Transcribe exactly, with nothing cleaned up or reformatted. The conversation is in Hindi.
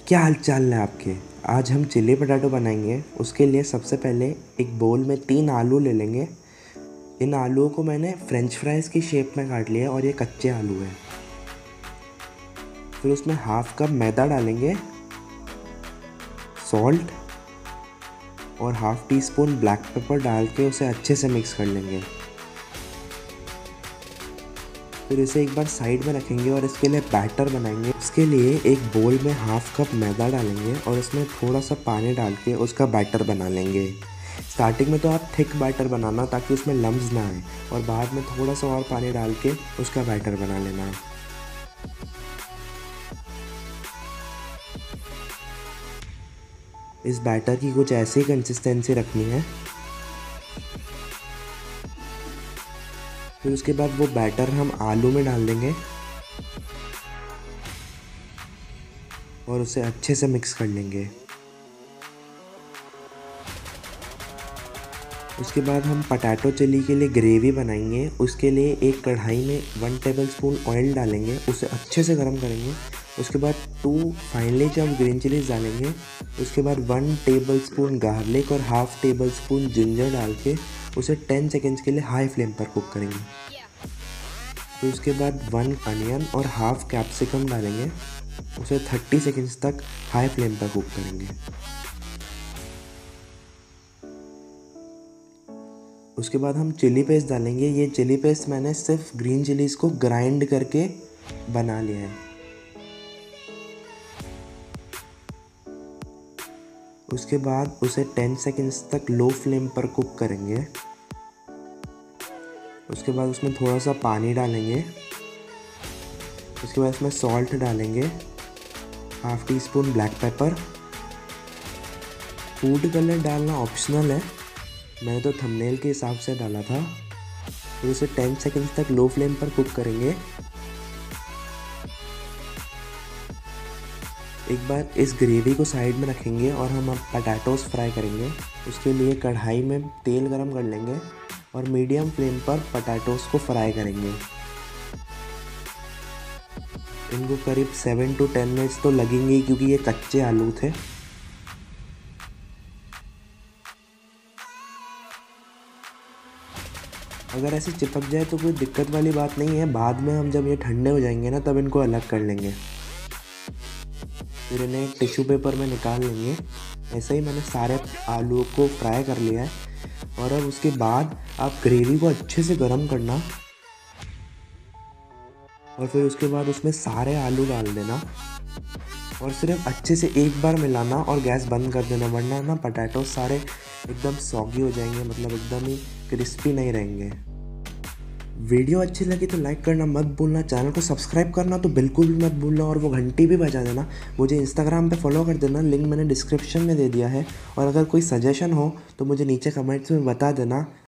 क्या हाल चाल है आपके। आज हम चिली पटाटो बनाएंगे। उसके लिए सबसे पहले एक बोल में तीन आलू ले लेंगे। इन आलूओं को मैंने फ्रेंच फ्राइज़ की शेप में काट लिया है और ये कच्चे आलू हैं। फिर उसमें हाफ कप मैदा डालेंगे, सॉल्ट और half teaspoon black pepper डाल के उसे अच्छे से मिक्स कर लेंगे। फिर इसे एक बार साइड में रखेंगे और इसके लिए बैटर बनाएंगे। इसके लिए एक बोल में हाफ कप मैदा डालेंगे और इसमें थोड़ा सा पानी डाल के उसका बैटर बना लेंगे। स्टार्टिंग में तो आप थिक बैटर बनाना ताकि उसमें लम्स ना आए, और बाद में थोड़ा सा और पानी डाल के उसका बैटर बना लेना है। इस बैटर की कुछ ऐसी कंसिस्टेंसी रखनी है। फिर उसके बाद वो बैटर हम आलू में डाल देंगे और उसे अच्छे से मिक्स कर लेंगे। उसके बाद हम पटाटो चिली के लिए ग्रेवी बनाएंगे। उसके लिए एक कढ़ाई में वन टेबलस्पून ऑयल डालेंगे, उसे अच्छे से गर्म करेंगे। उसके बाद two finely chopped green chillies डालेंगे। उसके बाद वन टेबलस्पून गार्लिक और हाफ टेबल स्पून जिंजर डाल के उसे टेन सेकेंड्स के लिए हाई फ्लेम पर कुक करेंगे। फिर उसके बाद वन अनियन और हाफ कैप्सिकम डालेंगे, उसे थर्टी सेकेंड्स तक हाई फ्लेम पर कुक करेंगे। उसके बाद हम चिली पेस्ट डालेंगे। ये चिली पेस्ट मैंने सिर्फ ग्रीन चिलीज़ को ग्राइंड करके बना लिया है। उसके बाद उसे टेन सेकेंड्स तक लो फ्लेम पर कुक करेंगे। उसके बाद उसमें थोड़ा सा पानी डालेंगे। उसके बाद इसमें सॉल्ट डालेंगे, half teaspoon black pepper. Food colour डालना ऑप्शनल है, मैंने तो थंबनेल के हिसाब से डाला था। फिर उसे टेन सेकेंड्स तक लो फ्लेम पर कुक करेंगे। एक बार इस ग्रेवी को साइड में रखेंगे और हम अब पटाटोस फ्राई करेंगे। उसके लिए कढ़ाई में तेल गरम कर लेंगे और मीडियम फ्लेम पर पटाटोस को फ्राई करेंगे। इनको करीब सेवन टू टेन मिनट्स तो लगेंगे क्योंकि ये कच्चे आलू थे। अगर ऐसे चिपक जाए तो कोई दिक्कत वाली बात नहीं है, बाद में हम जब ये ठंडे हो जाएंगे ना तब इनको अलग कर लेंगे। फिर इन्हें एक टिश्यू पेपर में निकाल लेंगे। ऐसे ही मैंने सारे आलू को फ्राई कर लिया है। और अब उसके बाद आप ग्रेवी को अच्छे से गर्म करना और फिर उसके बाद उसमें सारे आलू डाल देना और सिर्फ अच्छे से एक बार मिलाना और गैस बंद कर देना, वरना ना पटाटो सारे एकदम सॉगी हो जाएंगे, मतलब एकदम ही क्रिस्पी नहीं रहेंगे। वीडियो अच्छी लगी तो लाइक करना मत भूलना, चैनल को सब्सक्राइब करना तो बिल्कुल भी मत भूलना और वो घंटी भी बजा देना। मुझे इंस्टाग्राम पे फॉलो कर देना, लिंक मैंने डिस्क्रिप्शन में दे दिया है। और अगर कोई सजेशन हो तो मुझे नीचे कमेंट्स में बता देना।